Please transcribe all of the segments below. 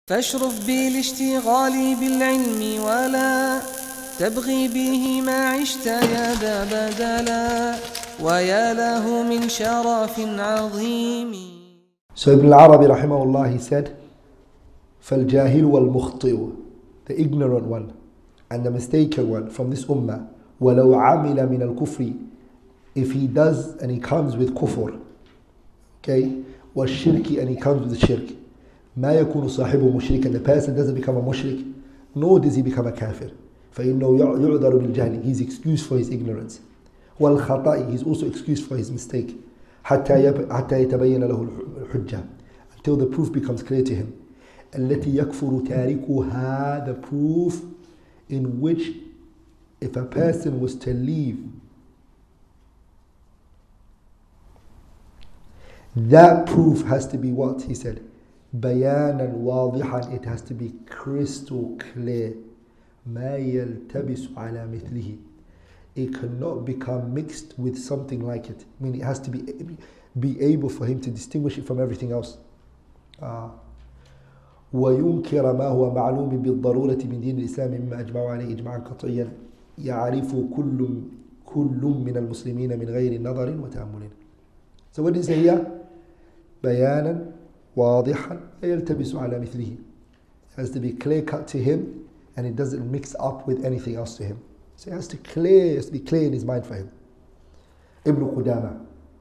فاشرف بالاشتغال بالعلم ولا تبغي به ما عشت يا ذا بدلا ويا له من شرف عظيم. So Ibn al-Arabi rahimahullah, he said, فَالْجَاهِلُ وَالْمُخْطِئُ, the ignorant one and the mistaken one from this ummah, وَلَوْ عَمِلَ مِنَ الْكُفْرِ, if he does and he comes with kufr, okay, وَالشِّرْكِ, and he comes with shirk, مَا يَكُونُ صَاحِبُ مُشْرِكًا, the person doesn't become a mushrik, nor does he become a kafir. فَإِنَّهُ يُعْذَرُ بِالْجَهْلِ, he's excused for his ignorance. وَالْخَطَئِ, he's also excused for his mistake. حتى يتبين له الحجة, until the proof becomes clear to him. التي يكفر تاركها, the proof in which if a person was to leave, that proof has to be what? He said, بيانا واضحا, it has to be crystal clear. ما يلتبس على مثله, it cannot become mixed with something like it. I mean, it has to be able for him to distinguish it from everything else. وينكر ما هو معلوم بالضرورة من دين الإسلام مما أجمعوا عليه إجماعا قطعيا يعرف كل من المسلمين من غير نظر وتأمل. So what is here? بيانا واضحا يلتبس على مثله. It has to be clear cut to him and it doesn't mix up with anything else to him. So it has to be clear in his mind for him. Ibn Qudama.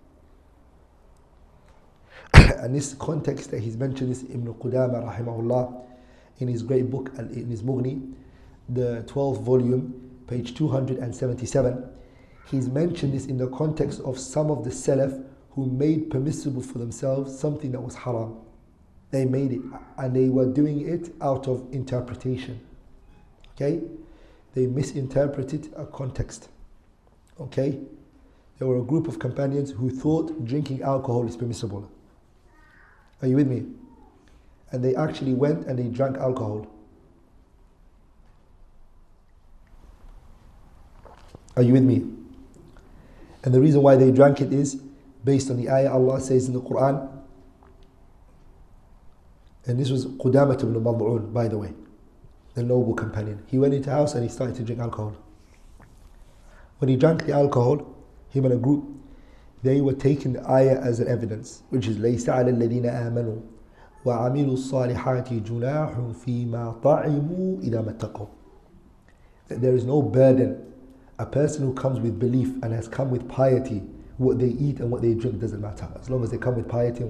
And this context that he's mentioned is Ibn Qudama rahimahullah in his great book, in his Mughni, the 12th volume, page 277. He's mentioned this in the context of some of the Salaf who made permissible for themselves something that was haram. They made it and they were doing it out of interpretation. Okay? They misinterpreted a context. Okay? There were a group of companions who thought drinking alcohol is permissible. Are you with me? And they actually went and they drank alcohol. Are you with me? And the reason why they drank it is based on the ayah Allah says in the Quran. And this was Qudamah ibn Mad'un, by the way, the noble companion. He went into a house and he started to drink alcohol. When he drank the alcohol, him and a group, they were taking the ayah as an evidence, which is لَيْسَ عَلَى الَّذِينَ آمَنُوا وَعَمِلُوا الصَّالِحَاتِ جُنَاحٌ فِي مَا طَعِمُوا إِذَا مَا اتَّقَوْا. That there is no burden. A person who comes with belief and has come with piety, what they eat and what they drink doesn't matter, as long as they come with piety.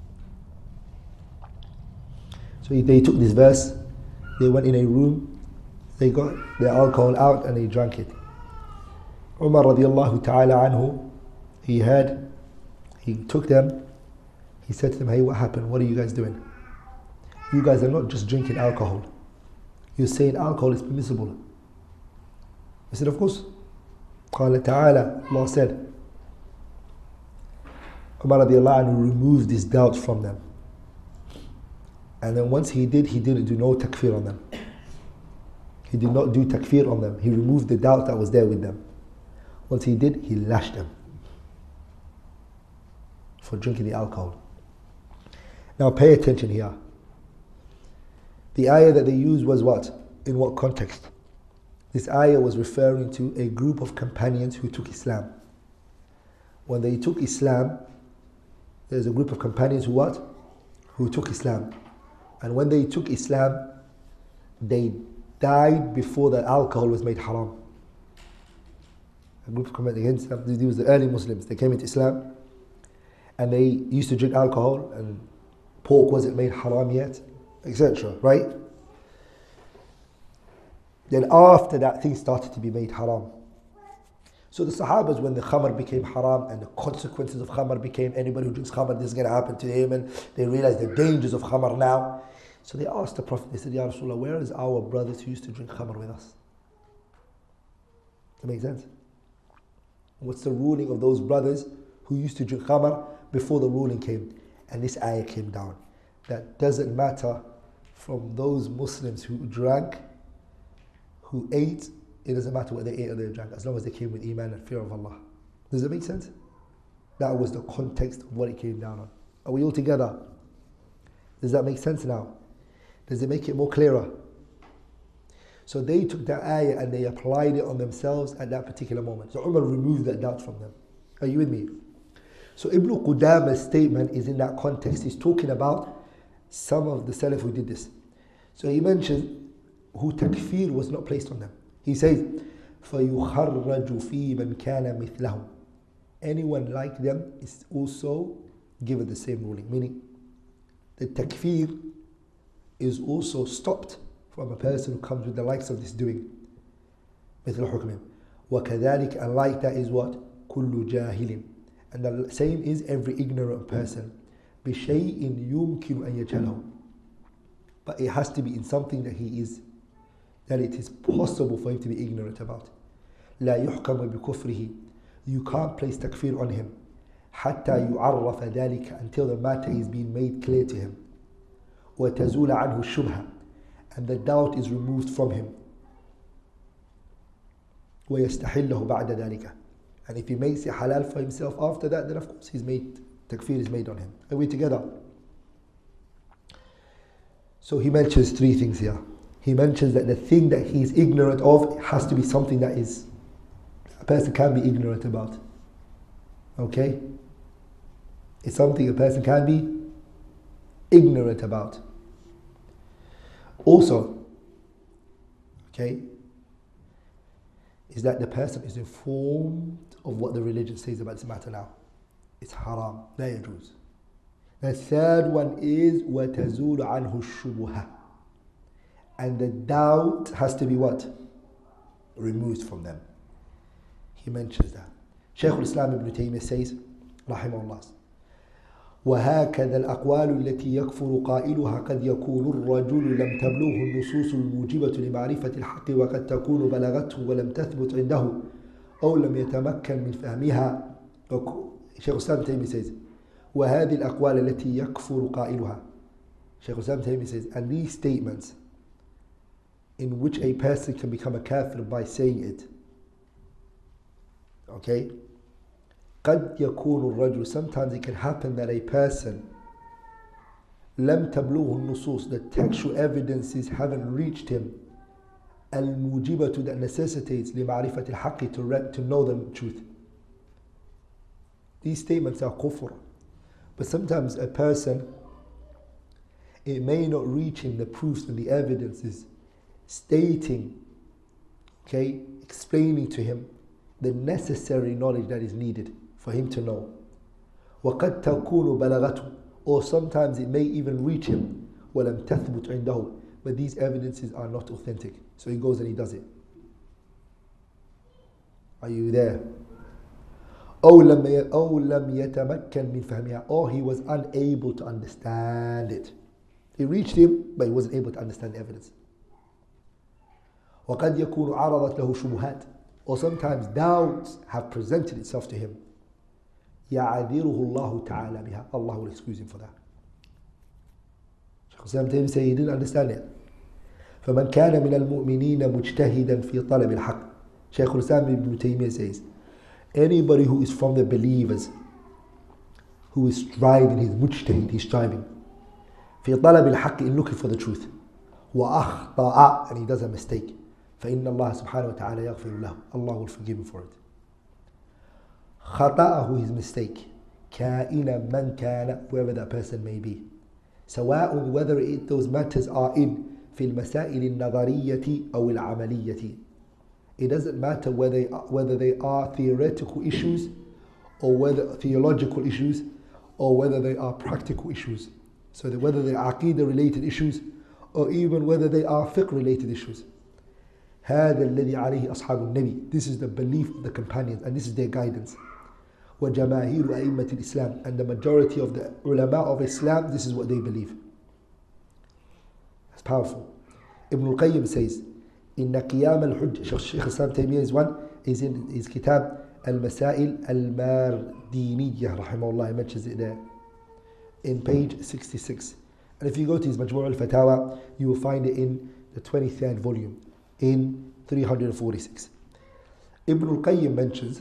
So they took this verse, they went in a room, they got their alcohol out and they drank it. Umar radiallahu ta'ala anhu, he took them, he said to them, hey, what happened? What are you guys doing? You guys are not just drinking alcohol. You're saying alcohol is permissible. He said, of course. قال تعالى, Allah said. Umar radiallahu anhu removed this doubt from them. And then once he didn't do no takfir on them. He did not do takfir on them. He removed the doubt that was there with them. Once he did, he lashed them for drinking the alcohol. Now pay attention here. The ayah that they used was what? In what context? This ayah was referring to a group of companions who took Islam. When they took Islam, there's a group of companions who what? Who took Islam. And when they took Islam, they died before the alcohol was made haram. A group of companions, these were the early Muslims, they came into Islam and they used to drink alcohol and pork wasn't made haram yet, etc. Right? Then after that, things started to be made haram. So the Sahabas, when the khamr became haram and the consequences of khamr became, anybody who drinks khamr, this is going to happen to him, and they realized the dangers of khamr now. So they asked the Prophet, they said, Ya Rasulullah, where is our brothers who used to drink khamr with us? Does that make sense? What's the ruling of those brothers who used to drink khamr before the ruling came? And this ayah came down. That doesn't matter from those Muslims who drank, who ate, it doesn't matter what they ate or they drank, as long as they came with iman and fear of Allah. Does that make sense? That was the context of what it came down on. Are we all together? Does that make sense now? Does it make it more clearer? So they took that ayah and they applied it on themselves at that particular moment. So Umar removed that doubt from them. Are you with me? So Ibn Qudama's statement is in that context. He's talking about some of the Salaf who did this. So he mentions who takfir was not placed on them. He says, فَيُخَرَّجُ فِي مَنْ كَانَ مِثْلَهُمْ. Anyone like them is also given the same ruling. Meaning, the takfir is also stopped from a person who comes with the likes of this doing. مثل حكمهم. وَكَذَلِكَ, and like that is what? كُلُّ جَاهِلٍ. And the same is every ignorant person. بِشَيْءٍ يُمْكِنُ أَن يَجْهَلَهُ. But it has to be in something that that it is possible for him to be ignorant about. لا يحكم بكفره. You can't place takfir on him. حتى يعرف ذلك, until the matter is being made clear to him. وتزول عنه الشبهة, and the doubt is removed from him. ويستحله بعد ذلك. And if he makes it halal for himself after that, then of course takfir is made on him. Are we together? So he mentions three things here. He mentions that the thing that he is ignorant of has to be something that a person can be ignorant about. Okay? It's something a person can be ignorant about. Also, okay, is that the person is informed of what the religion says about this matter now. It's haram. لا يجوز. The third one is وَتَزُولُ عَنْهُ الشُّبُهَةِ. And the doubt has to be what? Removed from them. He mentions that. Shaykh al-Islam ibn Taymiyyah says, rahimahullah, وهكذا الأقوال التي يكفر قائلها قد يكون الرجل لم تبلغه النصوص الموجبة لمعرفة الحق وقد تكون بلغته ولم تثبت عنده أو لم يتمكن من فهمها. Shaykh al-Islam Taymiyyah says, وهذه الأقوال التي يكفر قائلها. Shaykh al-Islam Taymiyyah says, and these statements in which a person can become a kafir by saying it. Okay? قد يكون الرجل, sometimes it can happen that a person لم تبلغه النصوص, the textual evidences haven't reached him, الموجبة, that necessitates لمعرفة الحق, to know the truth. These statements are kufr. But sometimes a person, it may not reach him the proofs and the evidences stating, okay, explaining to him the necessary knowledge that is needed for him to know. وَقَدْ تَكُونُ بَلَغَتُ, or sometimes it may even reach him, وَلَمْ تَثْبُتْ عِنْدَهُ, but these evidences are not authentic. So he goes and he does it. Are you there? أو لم يتمكن من فهمها, or he was unable to understand it. It reached him, but he wasn't able to understand the evidence. وقد يكون عرضت له شبهات, or sometimes doubts have presented itself to him. يعذره الله تعالى بها, Allah will excuse him for that. Shaykh al-Islam Taymiyyah said he didn't understand it. فمن كان من المؤمنين مجتهدا في طلب الحق. Shaykh al-Islam ibn Taymiyyah says, anybody who is from the believers, who is striving, he's mujtahid, he's striving, في طلب الحق, in looking for the truth, وأخطأ, and he does a mistake, فإن الله سبحانه وتعالى يغفر له, Allah will forgive him for it. خطأه, his mistake, كائنا من كان, whoever that person may be, سواء, whether those matters are in في المسائل النظرية أو العملية. It doesn't matter whether they are theoretical issues, or whether theological issues, or whether they are practical issues. So that whether they are aqidah related issues, or even whether they are fiqh related issues. هذا الذي عليه أصحاب النبي. This is the belief of the companions, and this is their guidance. وجماهير أئمة الإسلام, and the majority of the ulama of Islam, this is what they believe. That's powerful. Ibn al-Qayyim says, إن قيام الحج, Shaykh Islam Taymiyyah's one is in his kitab المسائل الماردينية رحمه الله, he mentions it there in page 66. And if you go to his Majmu' al-Fatawa, you will find it in the 23rd volume in 346. Ibn al-Qayyim mentions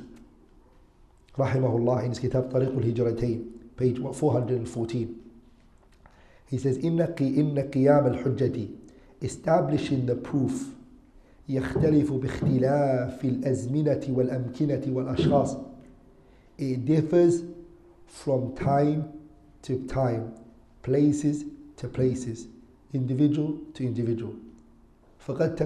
rahimahullah in his kitab طريق الهجرتين, page 414. He says, إن قيام الحجة, establishing the proof, يختلف باختلاف الأزمنة والأمكنة والأشخاص. It differs from time to time, places to places, individual to individual. فقد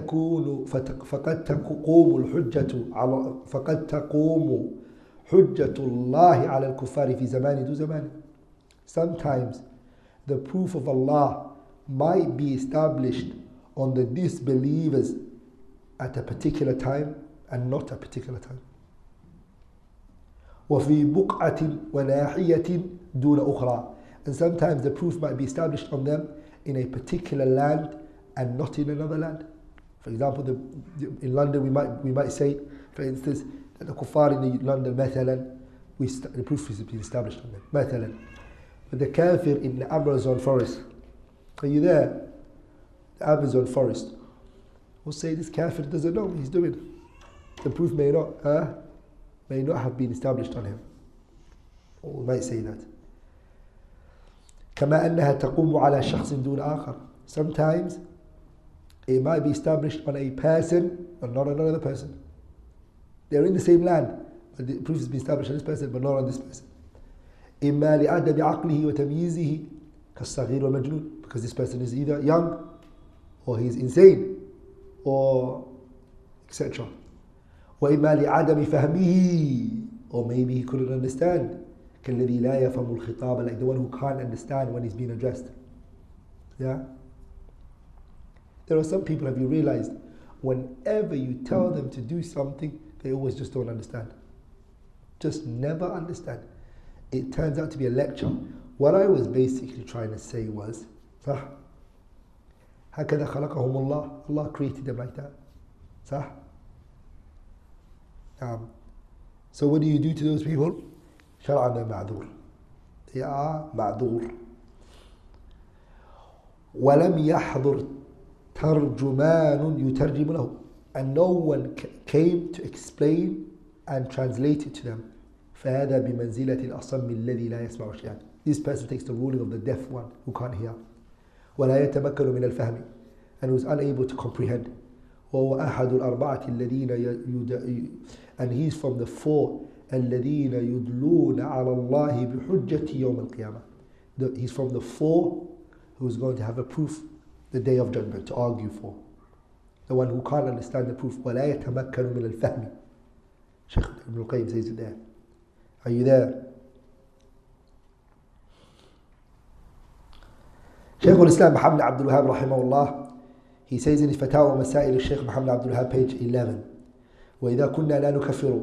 تقوم حجة الله على الكفار في زمان دون زمان. Sometimes the proof of Allah might be established on the disbelievers at a particular time and not a particular time. وفي بقعة وناحية دون أخرى. And sometimes the proof might be established on them in a particular land and not in another land. For example, in London we might say, for instance, that the kuffar in London, مثلا, the proof is being established on them, مثلا. But the kafir in the Amazon forest, are you there? The Amazon forest, we'll say this kafir doesn't know what he's doing. The proof may not have been established on him. Or we might say that. كما أنها تقوم على شخص دون آخر. Sometimes it might be established on a person but not on another person. They're in the same land, but the proof has been established on this person but not on this person. إما لعدم عقله وتمييزه كالصغير والمجنون, because this person is either young or he's insane or etc. وإما لعدم فهمه, or maybe he couldn't understand, كالذي لا يفهم الخطاب, like the one who can't understand when he's being addressed. Yeah? There are some people, have you realized, whenever you tell them to do something, they always just don't understand. Just never understand. It turns out to be a lecture. What I was basically trying to say was, صح? هكذا خلقهم الله. Allah created them like that. صح? So what do you do to those people? شرعنا معذور. They are معذور. ولم يحضر ترجمان يترجم له. And no one came to explain and translate it to them. فهذا بمنزلة الأصم الذي لا يسمع شيئا. This person takes the ruling of the deaf one who can't hear. ولا يتمكن من الفهم, and who is unable to comprehend. وهو أحد الأربعة الذين and he is from the four الذين يدلون على الله بحجة يوم القيامة. He's from the four who is going to have a proof the day of judgment to argue for. The one who can't understand the proof. ولا يتمكن من الفهم. Shaykh Ibn al-Qayyim says it there. Are you there? Shaykh al-Islam Muhammad Abdul Wahhab rahimahullah, he says in his Fatawa Masail al-Shaykh Muhammad Abdul Wahhab, page 11, وَإِذَا كُنَّا لَا نُكَفِّرُ,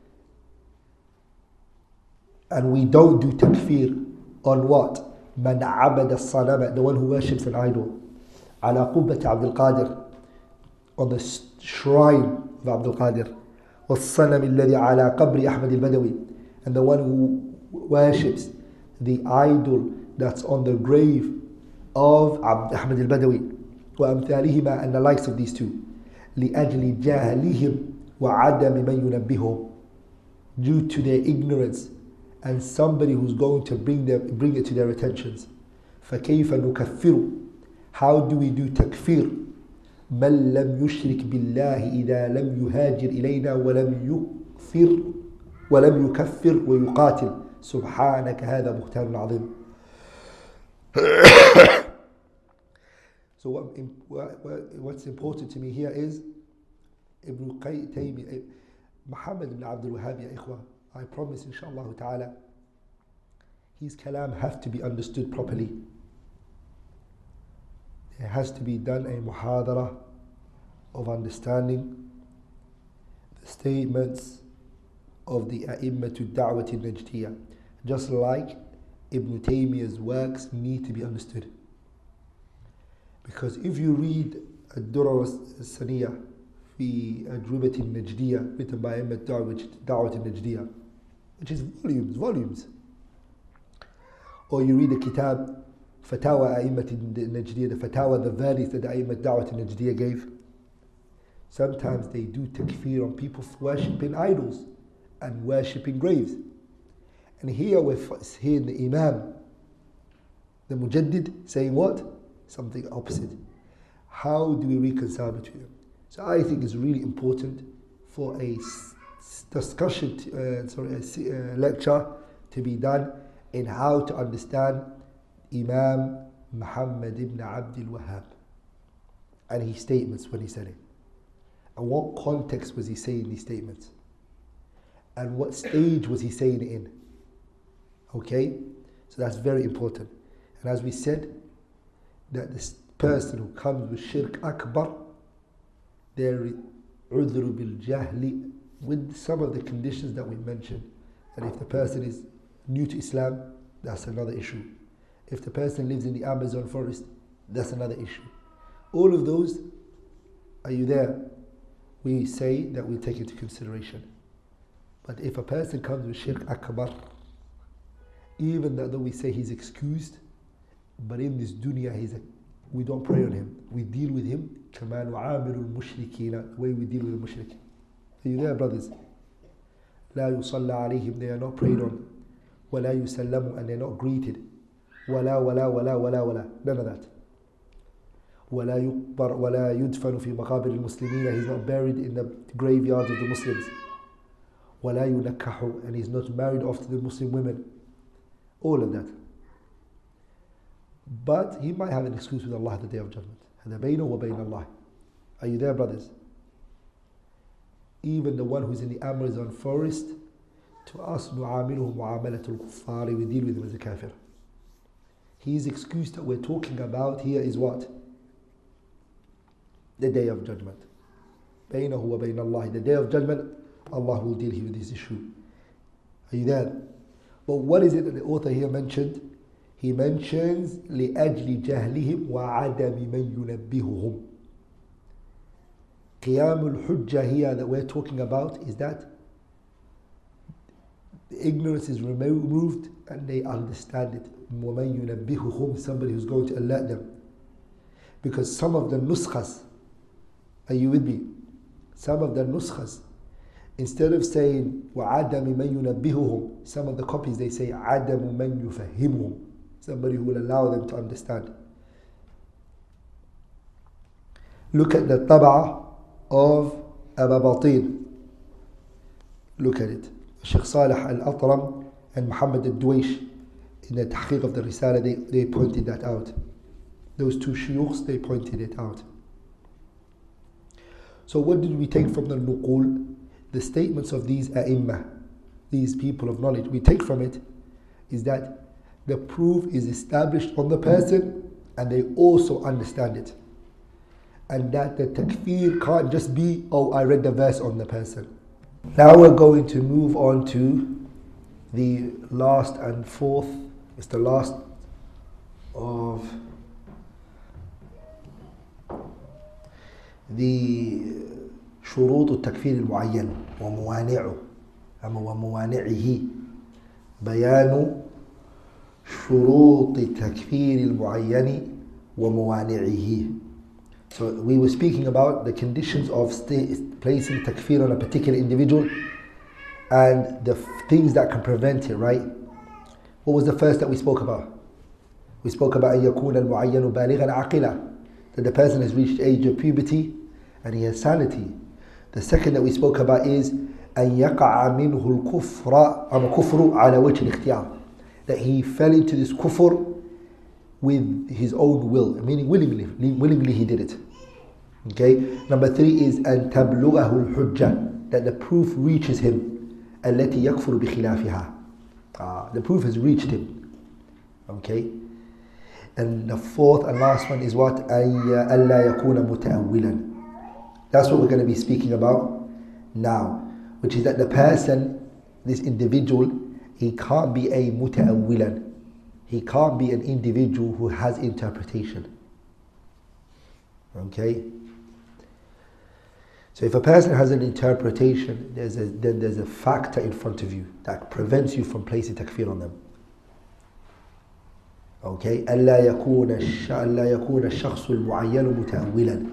and we don't do takfir on what? مَنْ عَبَدَ الصَّنَمَ, the one who worships an idol. عَلَى قُبَّةِ عَبْدِ الْقَادِرِ, on the shrine of Abdul Qadir. وَالصَّنَمِ الَّذِي عَلَى قَبْرِ أَحْمَدِ الْبَدَوِي, and the one who worships the idol that's on the grave of Ahmad al-Badawi. وأمثالهما, and the likes of these two. لأجل جهلهم وعدم من ينبههم, due to their ignorance and somebody who's going to bring it to their attentions. فكيف نكفر, how do we do takfir? من لم يشرك بالله إذا لم يهاجر إلينا ولم يكفر ويقاتل سبحانك هذا بهتان عظيم. So what's important to me here is Ibn Taymiyyah, Muhammad ibn Abdul Wahhab, ya ikhwa, I promise inshallah ta'ala, his kalam have to be understood properly. There has to be done a muhadara of understanding the statements of the A'immatul Da'wati Najdiyah, just like Ibn Taymiyyah's works need to be understood. Because if you read Ad-Durar As-Saniyah fi Ajwibat Al-Najdiyah, written by A'immat Da'wat Al-Najdiyah, which is volumes, or you read the kitab Fatawa A'immat Al-Najdiyah, the Fatawa, the verdicts that the A'immat Da'wat Al-Najdiyah gave, sometimes they do takfir on people worshipping idols and worshipping graves. And here we're hearing the Imam The Mujaddid saying what? Something opposite. How do we reconcile between them? So I think it's really important for a discussion, a lecture to be done in how to understand Imam Muhammad ibn Abdul Wahhab and his statements when he said it. And what context was he saying these statements? And what stage was he saying it in? Okay? So that's very important. And as we said, that this person who comes with shirk akbar, there is udhru bil jahli, with some of the conditions that we mentioned. And if the person is new to Islam, that's another issue. If the person lives in the Amazon forest, that's another issue. All of those, are you there? We say that we take into consideration. But if a person comes with shirk akbar, even though we say he's excused, but in this dunya we don't pray on him. We deal with him كما نعامل المشركين, the way we deal with the mushrik. Are you there, brothers? لا يصلى عليهم, they are not prayed on. ولا يسلموا, and they are not greeted. ولا, none of that. ولا يقبر ولا يدفن في مقابر المسلمين, he's not buried in the graveyards of the Muslims. ولا ينكح, and he's not married off to the Muslim women. All of that. But he might have an excuse with Allah the Day of Judgment. هذا بينه وبين الله. Are you there, brothers? Even the one who's in the Amazon forest, to us نعامله معاملة الكفار, we deal with him as a kafir. His excuse that we're talking about here is what? The Day of Judgment. بينه وبين الله. The Day of Judgment, Allah will deal with this issue. Are you there? But what is it that the author here mentioned? He mentions لأجل جهلهم وعدم من ينبههم. قيام الحجة here that we're talking about is that the ignorance is removed and they understand it. ومن ينبههم, somebody who's going to alert them. Because some of the nuskhas, are you with me? Some of the nuskhas, instead of saying وعدم من ينبههم, some of the copies they say عدم من يفهمهم, somebody who will allow them to understand. Look at the tab'ah of Aba Batin. Look at it. Sheikh Salih Al-Atram and Muhammad Al-Duwaish, in the tahqiq of the Risala, they pointed that out. Those two shuyukhs, they pointed it out. So what did we take from the nuqul? The statements of these a'imma, these people of knowledge. We take from it is that the proof is established on the person and they also understand it. And that the takfir can't just be, oh, I read the verse on the person. Now we're going to move on to the last and fourth. It's the last of the شروط التكفير المعين وموانعه وموانعه بيان شروط التكفير المعين وموانعه. So we were speaking about the conditions of placing takfir on a particular individual and the things that can prevent it, right? What was the first that we spoke about? We spoke about أن يكون المعين بالغا عاقلا, that the person has reached age of puberty and he has sanity. The second that we spoke about is أن يقع منه الكفر أو كفر على وجه الاختيار, that he fell into this kufr with his own will, meaning willingly he did it. Okay. Number 3 is أن تبلغه الحجة, that the proof reaches him. التي يكفر بخلافها. The proof has reached him. Okay. And the fourth and last one is what? ألا يكون متأولا. That's what we're going to be speaking about now, which is that the person, this individual, he can't be a muta'awwilan. He can't be an individual who has interpretation. Okay? So if a person has an interpretation, then there's a factor in front of you that prevents you from placing takfir on them. Okay? ألا يكون الشخص المعين متأولا.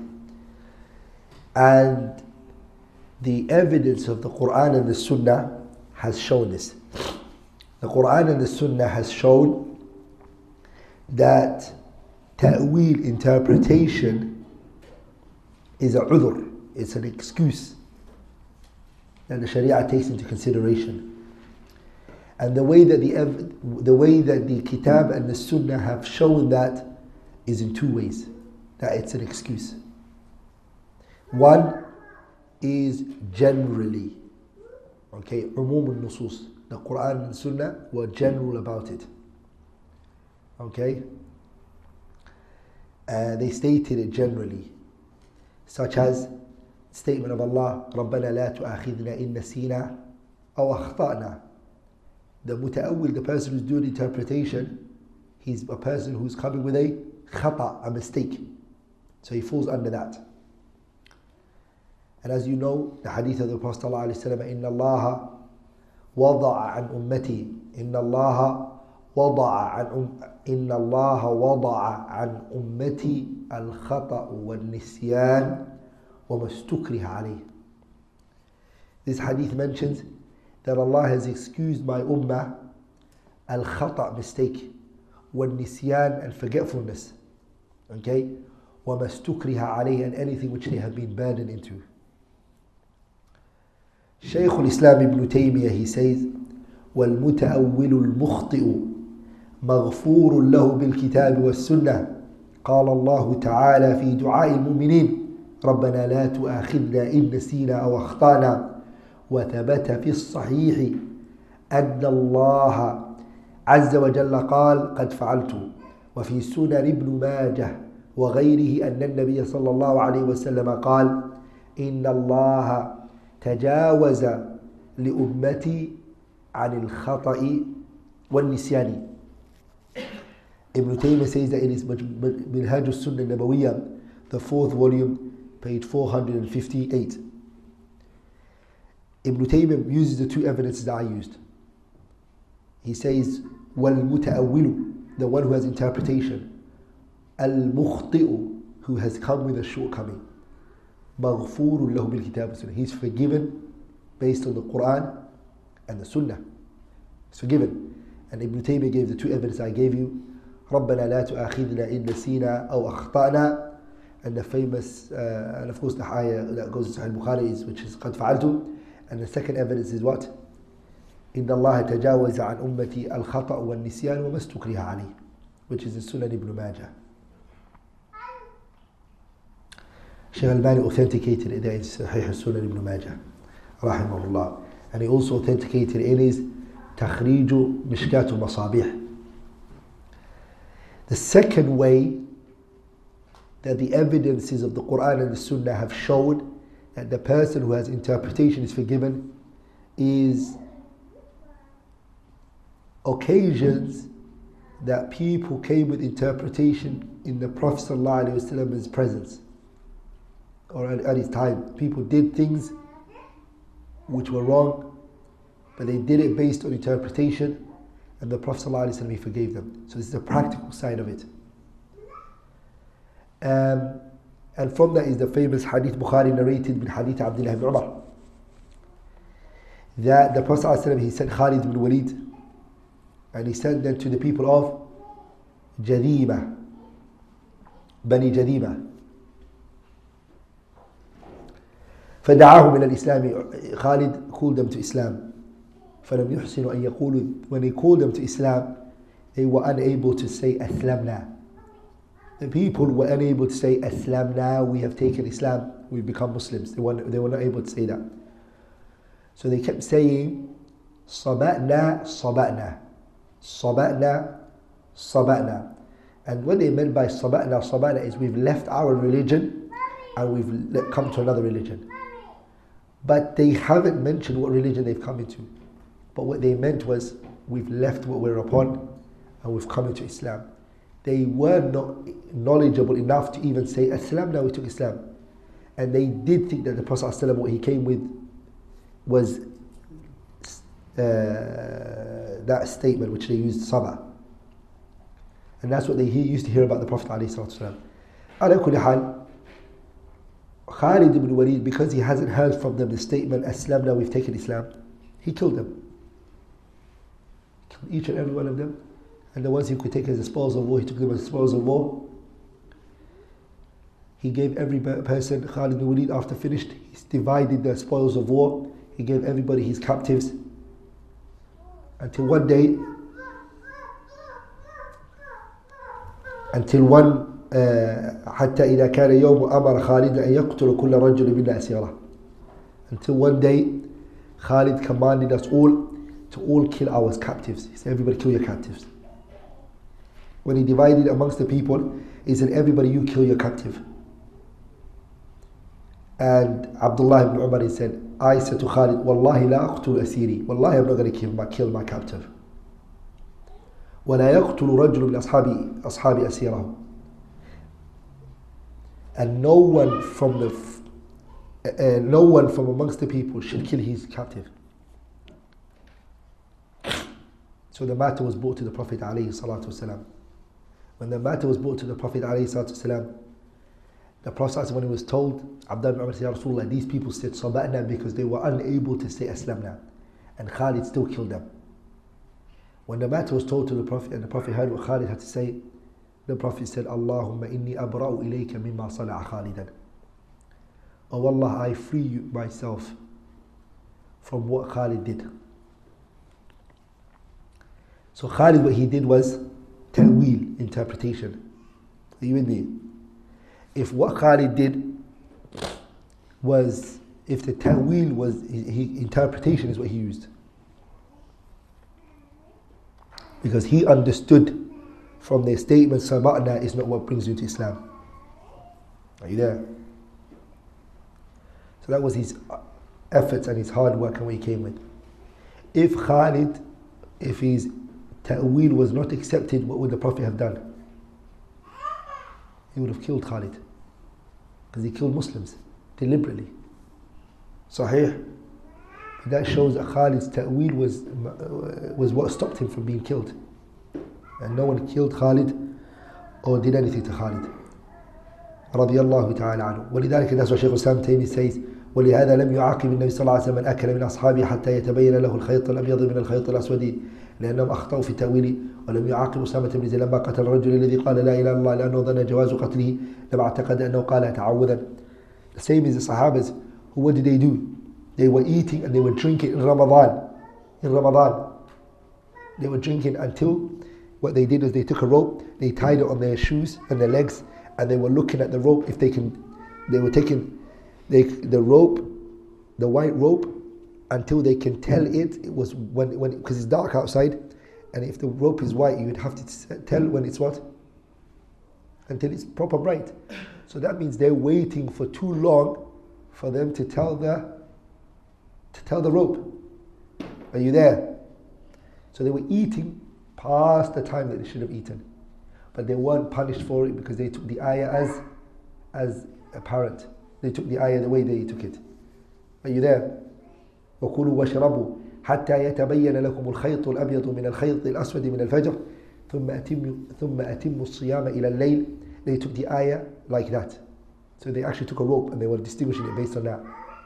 And the evidence of the Quran and the Sunnah has shown this. The Quran and the Sunnah has shown that ta'wil, interpretation, is a udhr, it's an excuse that the Sharia takes into consideration. And the way that the Kitab and the Sunnah have shown that is in two ways, that it's an excuse. One is generally, okay, umum al-nusus, the Quran and Sunnah were general about it. Okay? They stated it generally, such as statement of Allah, رَبَّنَا لَا تُؤَاخِذْنَا إِن نَسِينَا أَوْ أَخْطَأْنَا. The muta'awwil, the person who's doing interpretation, he's a person who's coming with a khata, a mistake. So he falls under that. And as you know, the hadith of the Prophet ﷺ, إِنَّ اللَّهَ وَضَعَ عَنْ أُمَّتِي إِنَّ اللَّهَ وَضَعَ عَنْ أُمَّتِي الْخَطَأُ وَالنِّسْيَانَ وَمَا اسْتُكْرِهَ عَلَيْهِ. This hadith mentions that Allah has excused my ummah al-khata, mistake, wal-nisyan, and forgetfulness, okay, وَمَا اسْتُكْرِهَ عَلَيْهِ, and anything which they have been burdened into. Shaykh al-Islam ibn Taymiyyah, he says, وَالْمُتَأَوِّلُ الْمُخْطِئُ مَغْفُورٌ لَهُ بِالْكِتَابِ وَالسُّنَّةِ قال الله تعالى في دعاء المؤمنين ربنا لا تؤاخذنا إن نسينا أو أخطأنا. وثبت في الصحيح أن الله عز وجل قال قد فعلت. وفي سنن ابن ماجه وغيره أن النبي صلى الله عليه وسلم قال إن الله تجاوز لأمتي عن الخطأ والنسيان. Ibn Taymiyyah says that it is Minhaj al-Sunnah Nabawiyya, the 4th volume, page 458. Ibn Taymiyyah uses the two evidences that I used. He says, وَالْمُتَأَوِّلُ, the one who has interpretation, al-mukhti'u, who has come with a shortcoming, مَغْفُورٌ لَهُ بِالْكِتَابِ وَالسُّنَّةِ, he's forgiven based on the Quran and the Sunnah. He's forgiven. And Ibn Taymiyyah gave the two evidences I gave you, رَبَّنَا لَا تُؤَاخِذْنَا إِن نَسِينَا أَوْ أَخْطَأْنَا, and the famous, and of course the ayah that goes to Sahih Bukhari, which is قَدْ فَعَلْتُ. And the second evidence is what? إِنَّ اللَّهَ تَجَاوَزَ عَنْ أُمَّتِي الْخَطَأُ وَالنِّسْيَانُ وَمَا اسْتُكْرِهَ عَلَيْهِ, which is in Sunan Ibn Majah. Shaykh Al-Albani authenticated it there in Sahih Sunan Ibn Majah, rahimahullah. And he also authenticated in his تخريج مشكات المصابيح. The second way that the evidences of the Quran and the Sunnah have shown that the person who has interpretation is forgiven is occasions that people came with interpretation in the Prophet ﷺ's presence or at his time. People did things which were wrong, but they did it based on interpretation, and the Prophet ﷺ, he forgave them. So this is the practical side of it. And from that is the famous hadith Bukhari narrated bin hadith Abdullah ibn Umar, that the Prophet ﷺ, he sent Khalid ibn Walid, and he sent them to the people of Jadima, Bani Jadima. فدعاهم إلى الإسلام. Khalid called them to Islam. فلم يحسنوا أن يقولوا, when he called them to Islam, they were unable to say أسلمنا. The people were unable to say أسلمنا, we have taken Islam, we've become Muslims. They were not able to say that. So they kept saying صبأنا صبأنا صبأنا صبأنا. And what they meant by صبأنا صبأنا is we've left our religion and we've come to another religion. But they haven't mentioned what religion they've come into. But what they meant was, we've left what we're upon and we've come into Islam. They were not knowledgeable enough to even say, Islam, now we took Islam. And they did think that the Prophet ﷺ, what he came with was that statement which they used, Sabah. And that's what he used to hear about the Prophet ﷺ. Ala kulli hal, Khalid ibn Walid, because he hasn't heard from them the statement, Islam, now we've taken Islam, he killed them. Killed each and every one of them, And the ones who could take as the spoils of war, he took them as the spoils of war. He gave every person, Khalid bin Walid, after finished, he divided the spoils of war. He gave everybody his captives. Until one day, حتى إذا كان يوم أمر خالد أن يقتل كل رجل منا أسيره. Until one day, Khalid commanded us all to all kill our captives. He said, everybody kill your captives. When he divided amongst the people, he said, everybody you kill your captive. And Abdullah ibn Umar, he said, I said to Khalid, Wallahi la aqtul asiri. Wallahi I'm not going to kill my captive. ولا يقتل رجل من أصحاب أسيره. And no one from amongst the people should kill his captive. So the matter was brought to the Prophet alayhi salatu wasalam. When the matter was brought to the Prophet alayhi salatu wasalam, the Prophet, when he was told, Abdullah ibn Umar said, Ya Rasulullah, these people said Saba'na because they were unable to say Aslamna. And Khalid still killed them. When the matter was told to the Prophet and the Prophet heard what Khalid had to say, the Prophet said, Allahumma inni abra'u ilayka mimma sala'a Khalidan. Oh Allah, I free you myself from what Khalid did. So Khalid, what he did was ta'wil, interpretation. Are you with me? If what Khalid did was, if the ta'wil was, interpretation is what he used. Because he understood from their statement, Saba'na is not what brings you to Islam. Are you there? So that was his efforts and his hard work and what he came with. If Khalid, if his ta'wil was not accepted, what would the Prophet have done? He would have killed Khalid. Because he killed Muslims deliberately. Sahih. That shows that Khalid's ta'wil was what stopped him from being killed. And no one killed Khalid or did anything to Khalid. رضي الله تعالى عنه. ولذلك that's what Shaykh Islam Taymi says, ولهذا لم يعاقب النبي صلى الله عليه وسلم من أكل من أصحابه حتى يتبين له الخيط الأبيض من الخيط الأسود لأنهم أخطأوا في تأويله. ولم يعاقب أسامة بن زيد لما قتل الرجل الذي قال لا إله إلا الله لأنه ظن جواز قتله لما اعتقد أنه قال تعوذا. The same as the Sahabas, who what did they do? They were eating and they were drinking in Ramadan. In Ramadan, they were drinking until what they did was they took a rope, they tied it on their shoes and their legs, and they were looking at the rope if they can. They were taking the rope, the white rope, until they can tell it was when because it's dark outside, and if the rope is white, you would have to tell when it's what? Until it's proper bright. So that means they're waiting for too long for them to tell the rope. Are you there? So they were eating past the time that they should have eaten. But they weren't punished for it because they took the ayah as apparent. They took the ayah the way they took it. Are you there? وَكُلُوا وَاشْرَبُوا حَتَّى يَتَبَيَّنَ لَكُمُ الْخَيْطُ الْأَبْيَضُ مِنَ الْخَيْطِ الْأَسْوَدِ مِنَ الْفَجْرِ ثُمَّ أَتِمُّوا الصِّيَامَ إِلَى اللَّيْلِ. They took the ayah like that. So they actually took a rope and they were distinguishing it based on that.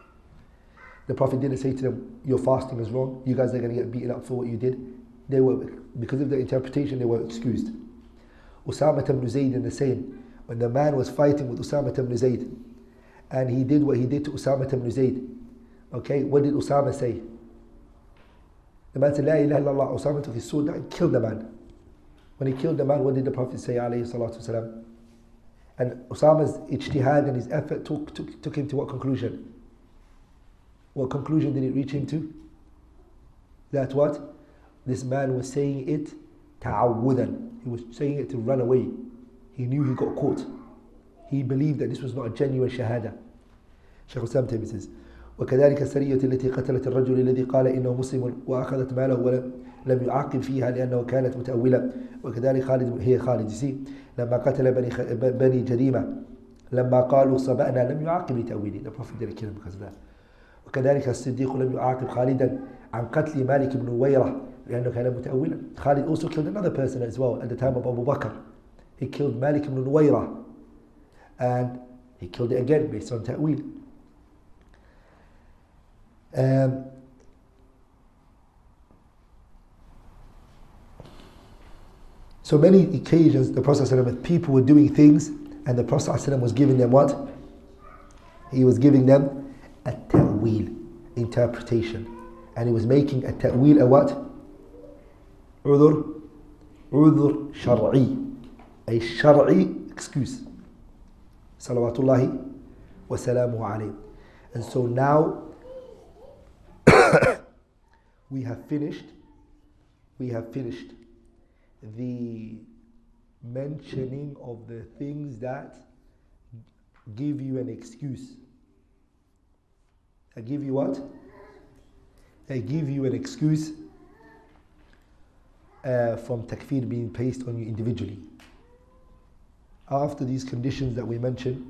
The Prophet didn't say to them, your fasting is wrong, you guys are going to get beaten up for what you did. They were, because of the interpretation, they were excused. Usama ibn Zayd in the same. When the man was fighting with Usama ibn Zayd, and he did what he did to Usama ibn Zayd, okay, what did Usama say? The man said, La ilaha illallah. Usama took his sword and killed the man. When he killed the man, what did the Prophet say, alayhi salatu wasalam? And Usama's ijtihad and his effort took him to what conclusion? What conclusion did it reach him to? That what? This man was saying it ta'awudan. He was saying it to run away. He knew he got caught. He believed that this was not a genuine shahada. Shaykh Islam Taymi says, وكذلك السرية التي قتلت الرجل الذي قال إنه مسلم وأخذت ماله ولم يعاقب فيها لأنه كانت متأولة. وكذلك خالد you see لما قتل بني جريمة لما قالوا صبأنا لم يعاقب لتأويله. The Prophet didn't kill him because of that. وكذلك الصديق لم يعاقب خالدا عن قتل مالك بن نويرة لأنه كان متأولا. Khalid also killed another person as well at the time of Abu Bakr. He killed Malik ibn Nuwayra, and he killed it again based on ta'wil. So many occasions the Prophet ﷺ, people were doing things and the Prophet ﷺ was giving them what? He was giving them a ta'wil, interpretation. And he was making a ta'wil a what? Udhr shar'i. A shar'i excuse. Salawatullahi wa salamu alayhi. And so now we have finished the mentioning of the things that give you an excuse. They give you what? They give you an excuse from takfir being placed on you individually. After these conditions that we mentioned,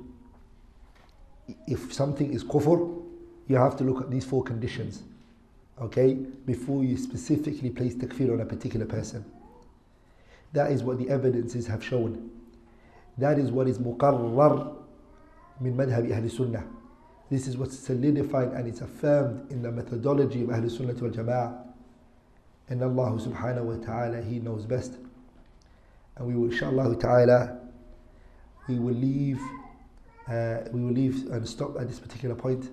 if something is kufr, you have to look at these 4 conditions, okay, before you specifically place takfir on a particular person. That is what the evidences have shown. That is what is muqarrar min madhab Ahl Sunnah. This is what's solidified and it's affirmed in the methodology of Ahl Sunnah wal Jama'ah. And Allah subhanahu wa ta'ala, He knows best. And we will, inshallah ta'ala, we will leave and stop at this particular point.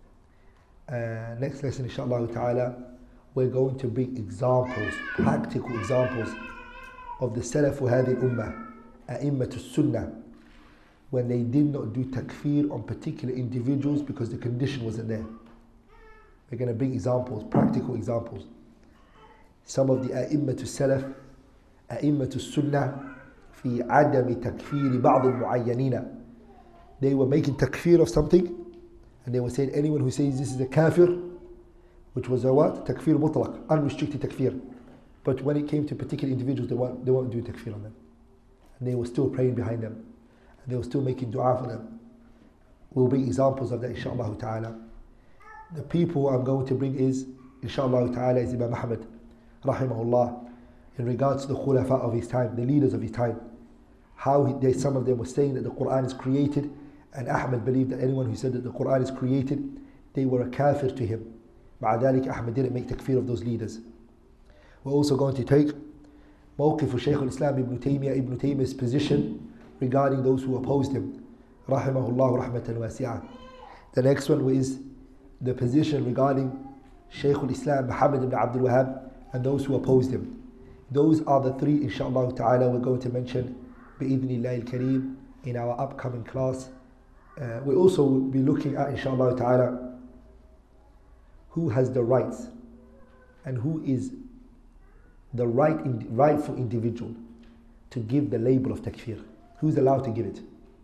Next lesson, inshallah ta'ala, we're going to bring examples, practical examples of the Salaf wa hadhi ummah, a'immatul sunnah, when they did not do takfir on particular individuals because the condition wasn't there. We're going to bring examples, practical examples. Some of the a'immatul salaf, a'immatul sunnah, fi adami takfir ba'd al-mu'ayyanina. They were making takfir of something, and they were saying anyone who says this is a kafir, which was a what? Takfir mutlaq, unrestricted takfir. But when it came to particular individuals, they weren't doing takfir on them. And they were still praying behind them. And they were still making dua for them. We'll bring examples of that, inshaAllah ta'ala. The people I'm going to bring is, inshaAllah ta'ala, is Imam Ahmad, rahimahullah, in regards to the khulafa of his time, the leaders of his time. How some of them were saying that the Quran is created, and Ahmad believed that anyone who said that the Quran is created, they were a kafir to him. مع ذلك Ahmad didn't make takfir of those leaders. We're also going to take Mawqif of Shaykh al-Islam Ibn Taymiyyah's position regarding those who opposed him. Rahimahullah rahmatan wasi'ah. The next one is the position regarding Shaykh al-Islam Muhammad ibn Abdul Wahhab and those who opposed him. Those are the 3, inshaAllah ta'ala, we're going to mention bi'idhnillah al-kareem in our upcoming class. We'll also be looking at, inshaAllah ta'ala, who has the rights and who is the rightful individual to give the label of takfir. Who's allowed to give it?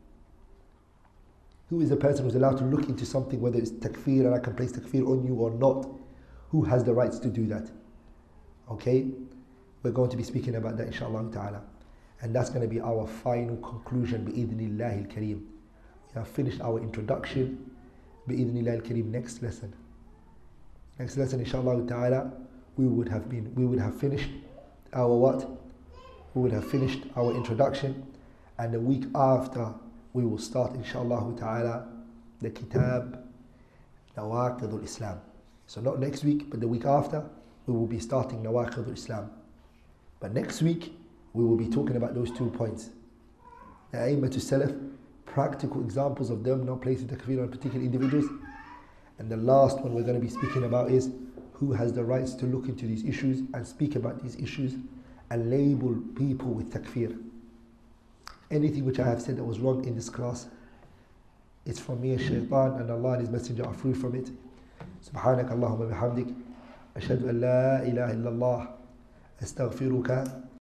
Who is the person who's allowed to look into something, whether it's takfir and I can place takfir on you or not? Who has the rights to do that? Okay? We're going to be speaking about that, inshaAllah ta'ala. And that's going to be our final conclusion, bi'idhnillah al-kareem. We have finished our introduction, bi'idhnillah al-kareem. Next lesson, inshaAllah ta'ala, we would have finished our what? We would have finished our introduction, and the week after we will start, inshaAllah ta'ala, the kitab Nawaqid al-Islam. So not next week, but the week after, we will be starting Nawaqid al-Islam. But next week, we will be talking about those 2 points. The A'immatul Salaf, practical examples of them not placing takfir on particular individuals. And the last one we're going to be speaking about is who has the rights to look into these issues and speak about these issues and label people with takfir. Anything which I have said that was wrong in this class, it's from me as shaitan, and Allah and His Messenger are free from it. Subhanak Allahumma bihamdik, ashhadu an la ilaha illallah, astaghfiruka